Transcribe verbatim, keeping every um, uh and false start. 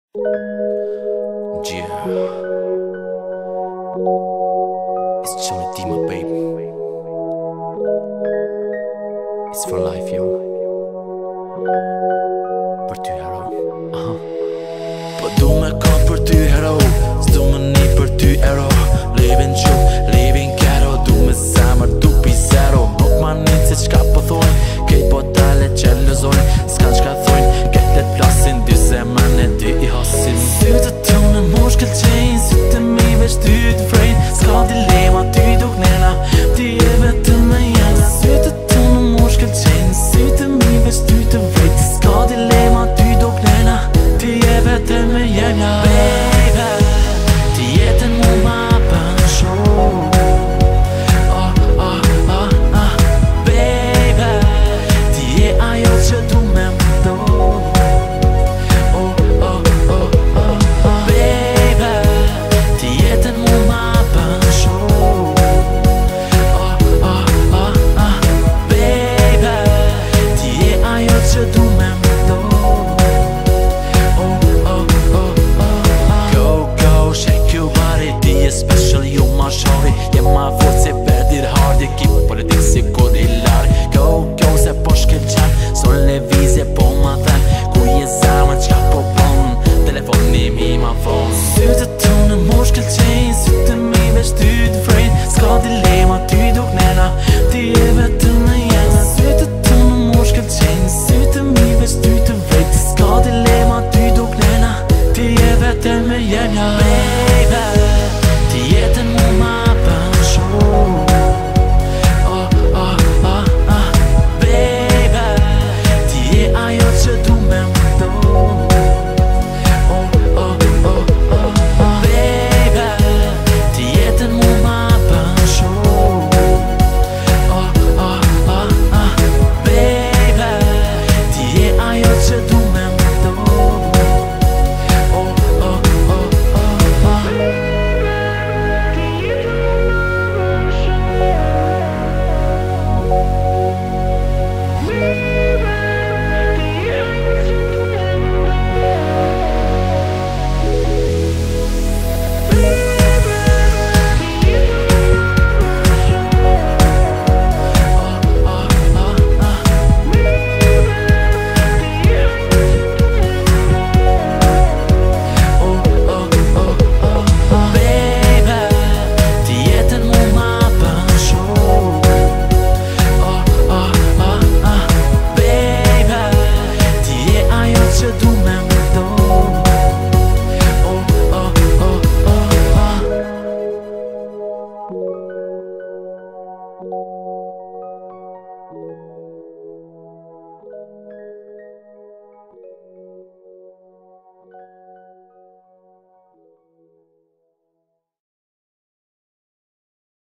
Yeah, it's Johnny D, my baby. It's for life, yo. Për ty, hero. uh-huh. Po du me kon për ty, hero. S'du me ni për ty, hero. Living true, living ghetto. Du me zemër, du pi zero. Nuk ma një se qka po thojnë. Kejt po tale që lëzojnë. S'kan qka thojnë. Kejt plasin dy zemën e dy i hasin. Sytë të në mosh këllqenjë. Sytë mi veç ty të vrejnë. S'ka dilema, ty duk nena. Ti e vetëm me jena. Sytë të në mosh këllqenjë. Sytë mi veç ty të vrejnë. S'ka dilema, ty duk nena. Ti e vetëm me jena. Baby, ti jetën mu ma bën shumë. Oh, oh, oh, oh. Baby, ti je ajo që du me më do. Special ju ma shori. Je ma fort se verdir hard. Je kip politik si kodi lar. Go, go, se po shkel qan. So levizje po ma dhen. Ku je zama qka po bon. Telefoni mi ma von. Sytë të në mosh kel qenjë. Sytë mi veç ty të vrejnë. S'ka dilema, ty duk nena. Ti e vetëm me jena. Sytë të në mosh kel qenjë. Sytë mi veç ty të vrejnë. S'ka dilema, ty duk nena. Ti e vetëm me jena.